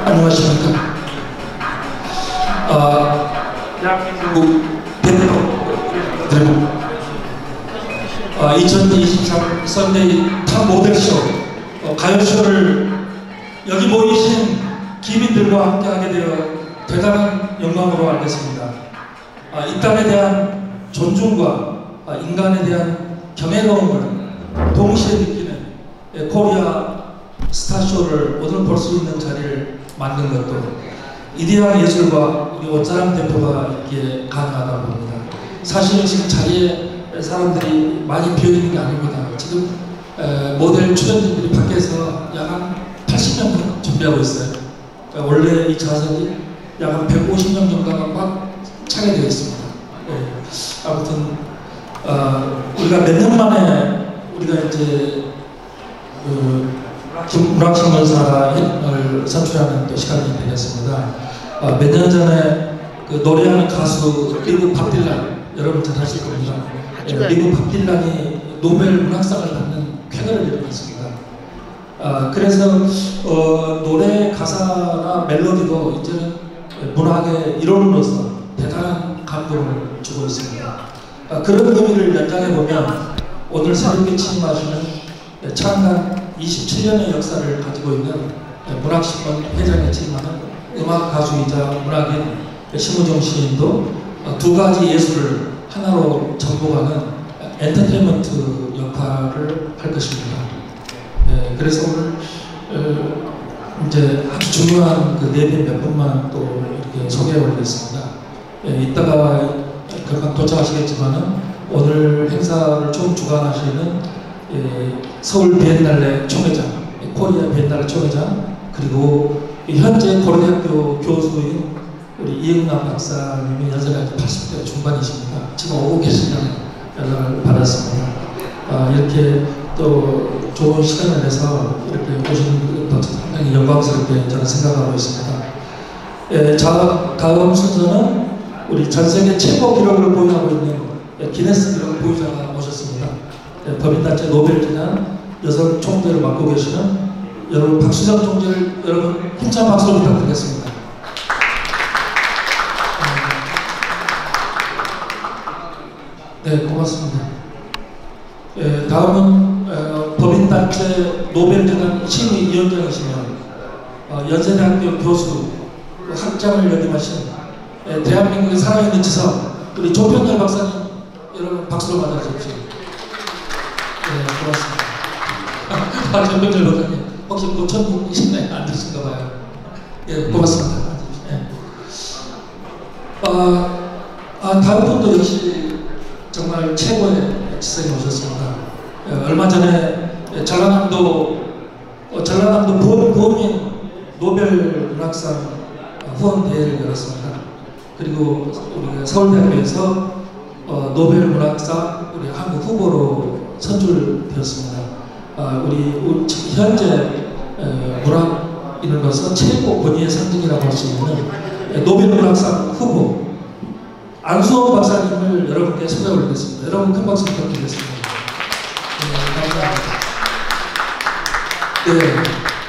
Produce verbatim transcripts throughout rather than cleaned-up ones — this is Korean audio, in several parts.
안녕하십니까. 아, 대한민국 대표 아, 이천이십삼 썬데이 탑 모델쇼 어, 가요쇼를 여기 모이신 기민들과 함께하게 되어 대단한 영광으로 알겠습니다. 아, 이 땅에 대한 존중과 아, 인간에 대한 경외로움을 동시에 느끼는 예, 코리아 스타쇼를 오늘 볼 수 있는 자리를 만든 것도 이대한 예술과 우리 옷자랑 대표가 있기에 가능하다고 봅니다. 사실은 지금 자리에 사람들이 많이 비어있는 게 아닙니다. 지금 에, 모델 출연진들이 밖에서 약 한 팔십 명 준비하고 있어요. 그러니까 원래 이 좌석이 약 한 백오십 명 정도가 꽉 차게 되어 있습니다. 예, 아무튼 어, 우리가 몇 년 만에 우리가 이제 그 문학신문사를 선출하는 또 시간이 되겠습니다. 어, 몇 년 전에 그 노래하는 가수 리브 밥 딜란 여러분 잘 아실 겁니다. 예, 리브 밥 딜란이 노벨 문학상을 받는 쾌거를 이뤄냈습니다. 아, 그래서 어, 노래 가사나 멜로디도 이제는 문학의 일원으로서 대단한 감동을 주고 있습니다. 아, 그런 의미를 연장해 보면 오늘 새롭게 취임하시는 창간 이십칠 년의 역사를 가지고 있는 문학신문 회장에 취임하는 음악 가수이자 문학인 심우정 시인도 두 가지 예술을 하나로 접목하는 엔터테인먼트 역할을 할 것입니다. 네, 그래서 오늘 어, 이제 아주 중요한 그 내빈 몇 분만 또 이렇게 소개해 올리겠습니다. 예, 이따가 금방 도착하시겠지만은 오늘 행사를 총 주관하시는 예, 서울 비엔날레 총회장, 코리아 비엔날레 총회장, 그리고 현재 고려대학교 교수인 우리 이응남 박사님이 연세가 팔십 대 중반이십니다. 지금 오고 계신다는 연락을 받았습니다. 아, 이렇게 또 좋은 시간을 내서 이렇게 오시는 것도 상당히 영광스럽게 저는 생각하고 있습니다. 예, 자, 다음 순서는 우리 전 세계 최고 기록을 보유하고 있는 예, 기네스 기록 보유자가 오셨습니다. 예, 법인단체 노벨기념 여성 총재를 맡고 계시는 여러분 박수정 총재를 여러분 힘찬 박수로 부탁드리겠습니다. 네, 고맙습니다. 예, 다음은 어, 법인단체 노벨재단 심의위원장이시며 어, 연세대학교 교수 학장을 역임하신 예, 대한민국의 살아있는 지성 우리 조평열 박사님 여러분 박수로 맞아주십시오. 네, 고맙습니다. 아, 조평열 박사님 혹시 고천이신가요? 안 되신가 봐요. 예, 고맙습니다. 예. 아, 아, 다음 분도 역시 정말 최고의 지성이 오셨습니다. 예, 얼마 전에 예, 전라남도 어, 전라남도 부원, 부원민 노벨 문학상 후원 대회를 열었습니다. 그리고 우리가 서울대학교에서 어, 노벨 문학상 우리 한국 후보로 선출되었습니다. 아, 우리, 우리 현재 에, 문학인으로서 최고 권위의 상징이라고 할 수 있는 에, 노벨 문학상 후보 안수홍 박사님을 여러분께 소개해 올리겠습니다. 여러분 큰 박수 부탁드리겠습니다. 네, 감사합니다.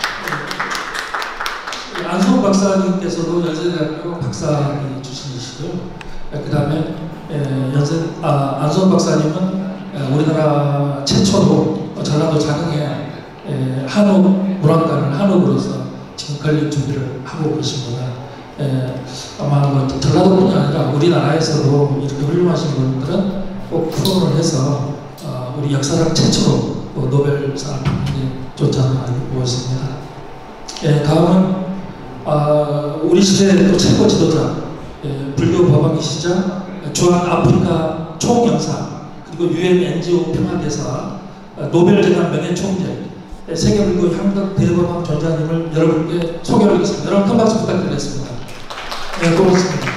네. 안수홍 박사님께서도 연세대학교 박사님 출신이시고요. 그 다음에 연세 아, 안수홍 박사님은 에, 우리나라 최초로 전라도 장흥에 에, 한옥 문학관을 한옥으로서 지금 건립 준비를 하고 계십니다. 에, 아마 뭐 전라도뿐이 아니라 우리나라에서도 이렇게 훌륭하신 분들은 꼭 프로를 해서 어, 우리 역사상 최초로 뭐 노벨상을 받는 게 좋지 않나 알고 있습니다. 예, 다음은 어, 우리 시대의 또 최고 지도자 예, 불교 법왕이시자 주한 아프리카 총영사 그리고 유엔 엔지오 평화대사 노벨재단 명예총재 예, 세계불교 향덕 대법왕 전자님을 여러분께 소개하겠습니다. 여러분 큰 박수 부탁드리겠습니다. 네, 고맙습니다.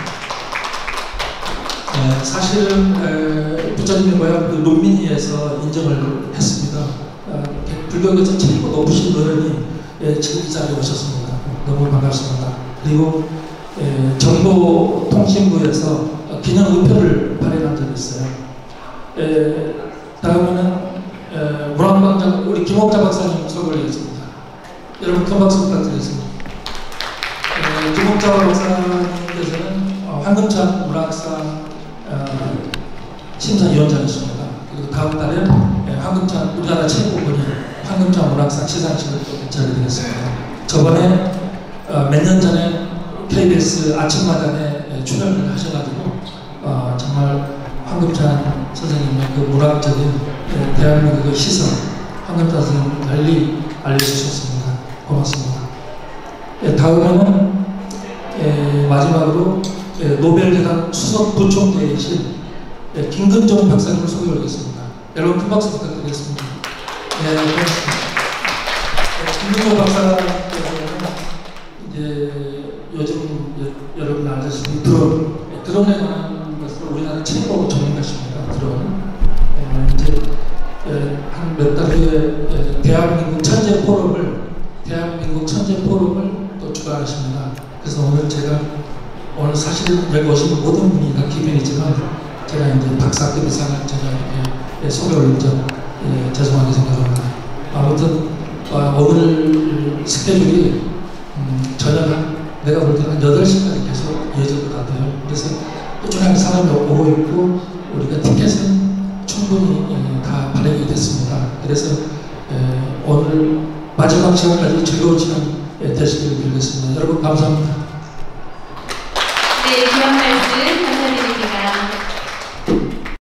네, 사실은 부처님의 고향 그 룸미니에서 인정을 했습니다. 어, 불교에서 최고 높으신 어른이 예, 지금 이 자리에 오셨습니다. 너무 반갑습니다. 그리고 예, 정보통신부에서 기념 의표를 발행한 적이 있어요. 예, 다음에는 예, 문학광장 우리 김옥자 박사님 소개를 했습니다. 여러분 큰 박수 부탁드리겠습니다. 예, 김옥자 박사님께서는 어, 황금찬 문학상 어, 심사위원장이십니다. 그리고 다음 달에 예, 황금찬 우리나라 최고분이 황금찬 문학상 시상식을 또 개최하게 되겠습니다. 저번에 어, 몇 년 전에 케이비에스 아침마당에 출연을 하셔가지고 어, 정말 황금찬 선생님의 그 문학적인 예, 대한민국의 시선, 황금찬 선생님 널리 알려주셨습니다. 고맙습니다. 예, 다음에는 예, 마지막으로 예, 노벨재단 수석 부총재이신 예, 김근정 박사님을 소개하겠습니다. 여러분 큰 박수 부탁드리겠습니다. 예, 고맙습니다. 예, 김근정 박사님께서는 이제 요즘 예, 여러분 알다시피 드론, 예, 드론에 관한 것을 우리나라 최고 전문가십니다. 드론. 예, 이제 예, 한 몇 달 후에 예, 대한민국 천재 포럼을 대한민국 천재 포럼을 또 주관하십니다. 그래서 오늘 제가 오늘 사실 여기 오신 모든 분이 다 기분이지만 제가 이제 박사급 이상을 제가 예, 예, 소개 올린 점 예, 죄송하게 생각합니다. 아무튼 어, 오늘 스케줄이 음, 저녁 한 내가 볼 때는 한 여덟 시까지 계속 이어질 것 같아요. 그래서 꾸준하게 사람이 오고 있고 우리가 티켓은 충분히 예, 다 발행이 됐습니다. 그래서 예, 오늘 마지막 시간까지 즐거운 시간 예, 되시길 빌겠습니다. 여러분 감사합니다.